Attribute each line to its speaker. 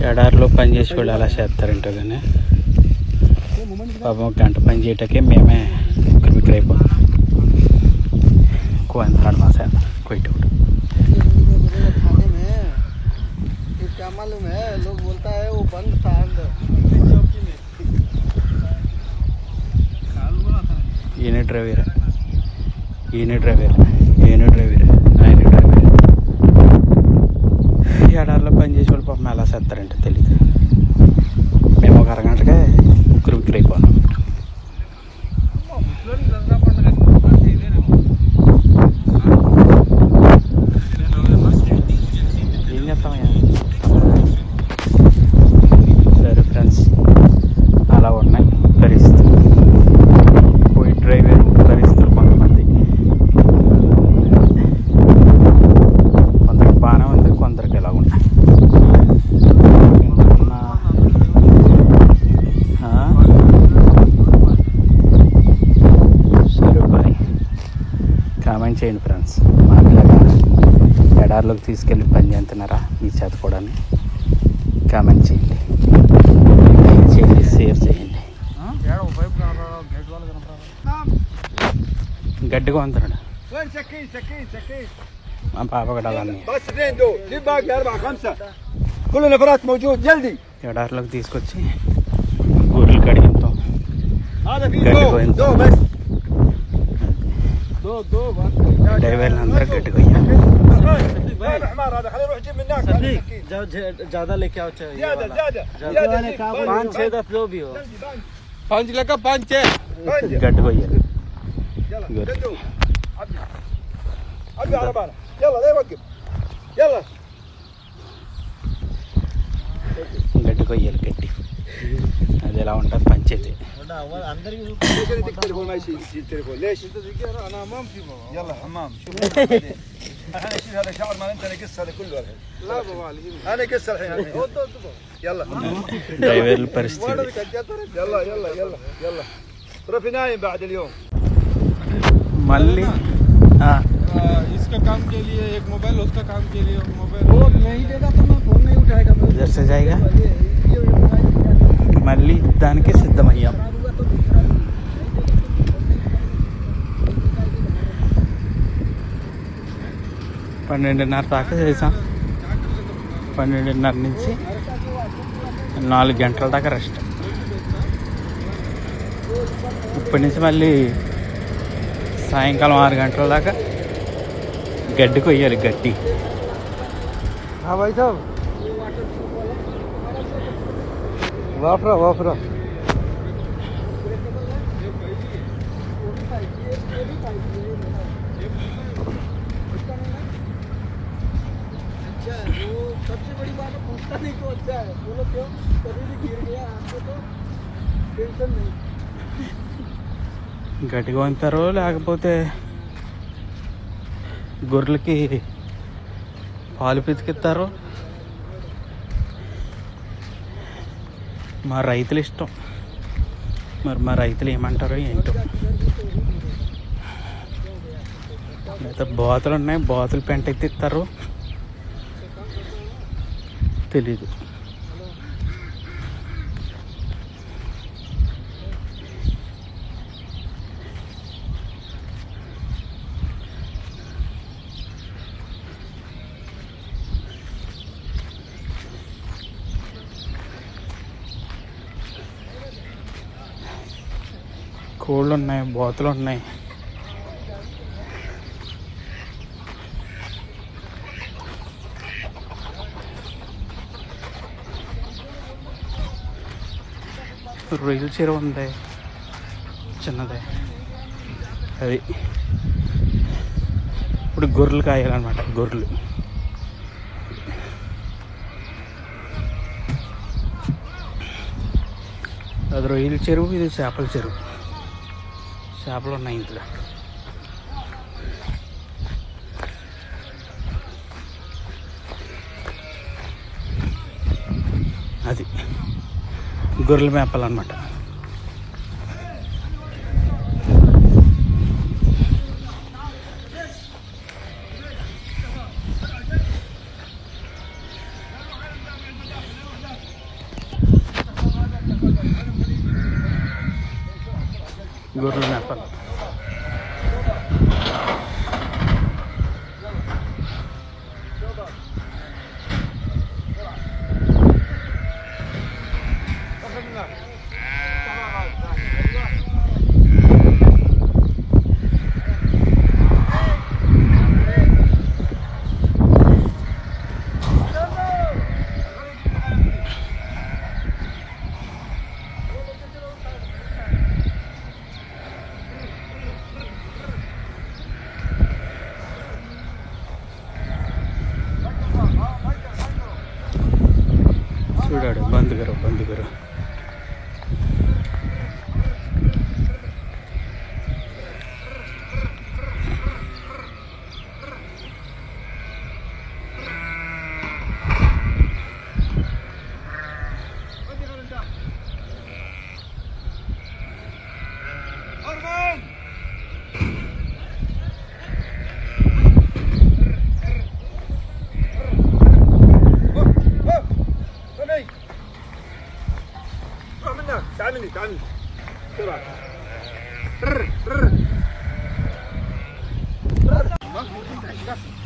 Speaker 1: ఎడారిలో పని చేసి వాళ్ళు ఎలా చేస్తారంటో కానీ పాపం గంట పని చేయటాకే మేమే ఉక్కిరిబిక్కిరైపోతాం. ఎక్కువ అంతరాడు మా సేత కొయ్యటప్పుడు. ఈయన డ్రైవర్ ఆయన డ్రైవర్. ఎడారిలో పని చేసే వాళ్ళు పాపం ఎలా చేస్తారంటే తెలియదు. మేము ఒక అరగంటకే ఉక్కిరిబిక్కిరైపోతాం. ఏం చేస్తామయ్యా? సరే ఫ్రెండ్స్, అలా ఉన్నాయి పరిస్థితులు. పోయి డ్రైవర్ పరిస్థితులు కొంతమంది కొందరికి బాగానే ఉంది, కొందరికి ఎలా ఉన్నాయి. సరే బాయ్. కామెంట్ చేయండి ఫ్రెండ్స్, మాట్లాడాలి ఎడారిలోకి తీసుకెళ్ళి పని చేస్తున్నారా మీ చదువుకోవడానికి? కామెంట్ చేయండి, లైక్ చేయండి, షేర్ చేయండి. గడ్డిగా ఉంటున్నాడు మా పాప గడాలన్నీ. ఎడారిలోకి తీసుకొచ్చి గొర్రెలు కడిగిస్తాం, గడ్డి డ్రైవర్లు అందరూ గడ్డి కొయ్యాలి.
Speaker 2: ज्यादा लेके आओ, 5-6 10 जो भी हो, 5 लेकर 5-6
Speaker 1: गड्ढ कोई గడ్డి కొయ్యాలి. గడ్డి అది ఎలా ఉంటుంది పంచాయతీ. డ్రైవర్ల పరిస్థితి మళ్ళీ
Speaker 2: इसका काम के लिए एक मोबाइल, उसका काम के लिए मोबाइल। वो नहीं देगा तो मैं फोन नहीं उठाएगा,
Speaker 1: इधर से जाएगा. మళ్ళీ దానికి సిద్ధమయ్యాం. పన్నెండున్నర దాకా చేసాం. 12:30 నుంచి 4 గంటల దాకా రెస్ట్. ఇప్పటి నుంచి మళ్ళీ సాయంకాలం 6 గంటల దాకా గడ్డి కొయ్యాలి. గడ్డి
Speaker 2: वाफरा वाफरा सबसे बड़ी बात है, पूछता नहीं तो अच्छा है। बोलो क्यों? कभी भी गिर गया आपको तो टेंशन नहीं.
Speaker 1: గడ్డి కొంటారో లేకపోతే గొర్రెలకి పాలు పితికిస్తారో మా రైతులు ఇష్టం. మరి మా రైతులు ఏమంటారో ఏంటో. లేదా బాతులు ఉన్నాయి, బాతులు పెంట ఎత్తిస్తారు తెలీదు. కోళ్ళు ఉన్నాయి, బాతులు ఉన్నాయి. రొయ్యల చెరువు ఉంది చిన్నదే. అది ఇప్పుడు గొర్రెలు కాయాలన్నమాట. గొర్రెలు అది రొయ్యల చెరువు, ఇది చేపల చెరువు. చేపలు ఉన్నాయి ఇంట్లో. అది గొర్రెల మేపాలన్నమాట. గొర్రెలు మేపాలి. చూడాడు బంద్ కరో బంద్ కరో.
Speaker 2: Kami. Coba. Bang, gas.